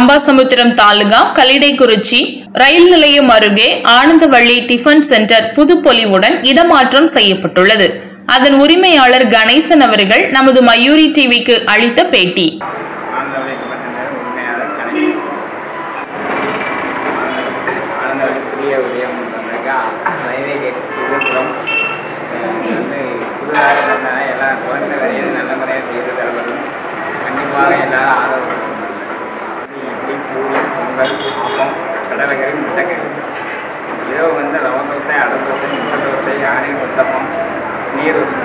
அம்பாசமுத்திரம் தாலுகா கல்லிடைக்குறிச்சி ரயில் நிலையம் அருகே Anandavalli tiffin centre புதுப்பொலிவுடன் இடமாற்றம் செய்யப்பட்டுள்ளது. அதன் உரிமையாளர் கணேசன் அவர்கள் நமது மயூரி டிவிக்கு அளித்த பேட்டி. கண்டிப்பாக எல்லாரும் ஆதரவு இட்லி பூரி பொங்கல் ஆப்பம் கடலைக்கறி முட்டைக்கறி இரவு ரவ தோசை அடை தோசை முட்டை தோசை யானை உத்தப்பம் நீர்